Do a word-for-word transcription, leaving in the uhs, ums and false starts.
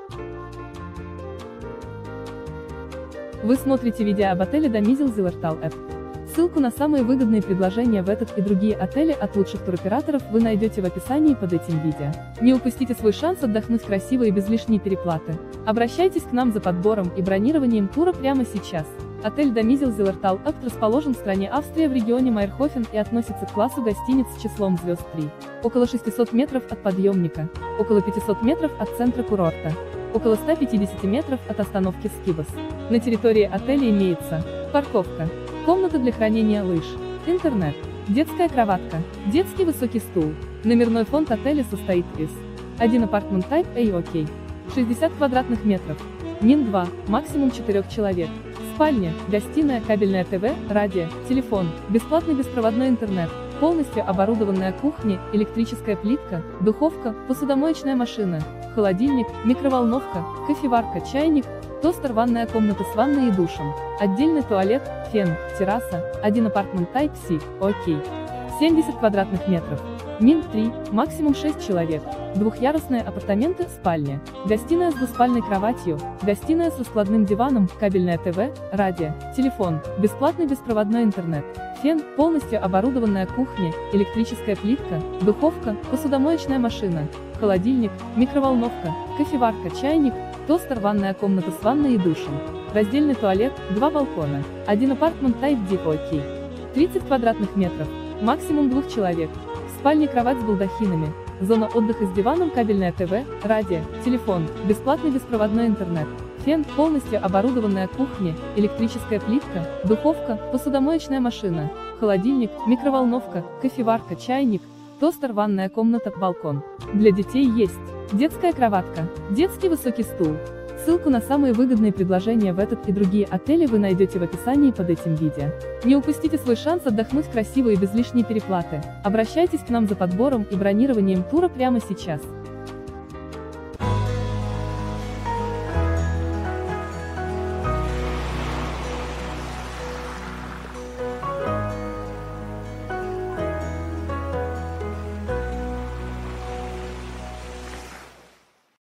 Вы смотрите видео об отеле Домизил Zillertal App. Ссылку на самые выгодные предложения в этот и другие отели от лучших туроператоров вы найдете в описании под этим видео. Не упустите свой шанс отдохнуть красиво и без лишней переплаты. Обращайтесь к нам за подбором и бронированием тура прямо сейчас. Отель Домизил Zillertal App расположен в стране Австрия в регионе Майерхофен и относится к классу гостиниц с числом звезд три. Около шестисот метров от подъемника, около пятисот метров от центра курорта, около ста пятидесяти метров от остановки Скибас. На территории отеля имеется парковка, комната для хранения лыж, интернет, детская кроватка, детский высокий стул. Номерной фонд отеля состоит из один Apartment Type A OK, шестьдесят квадратных метров, Мин два, максимум четырех человек, спальня, гостиная, кабельное ТВ, радио, телефон, бесплатный беспроводной интернет, полностью оборудованная кухня, электрическая плитка, духовка, посудомоечная машина, холодильник, микроволновка, кофеварка, чайник, тостер, ванная комната с ванной и душем, отдельный туалет, фен, терраса, один Apartment Type C, OK, семьдесят квадратных метров, Мин три, максимум шесть человек, двухъярусные апартаменты, спальня, гостиная с двуспальной кроватью, гостиная с раскладным диваном, кабельное ТВ, радио, телефон, бесплатный беспроводной интернет, фен, полностью оборудованная кухня, электрическая плитка, духовка, посудомоечная машина, холодильник, микроволновка, кофеварка, чайник, тостер, ванная комната с ванной и душем, раздельный туалет, два балкона, один Apartment Type D OK, тридцать квадратных метров, максимум двух человек, в спальне кровать с балдахинами, зона отдыха с диваном, кабельное ТВ, радио, телефон, бесплатный беспроводной интернет, фен, полностью оборудованная кухня, электрическая плитка, духовка, посудомоечная машина, холодильник, микроволновка, кофеварка, чайник, тостер, ванная комната, балкон. Для детей есть детская кроватка, детский высокий стул. Ссылку на самые выгодные предложения в этот и другие отели вы найдете в описании под этим видео. Не упустите свой шанс отдохнуть красиво и без лишней переплаты. Обращайтесь к нам за подбором и бронированием тура прямо сейчас.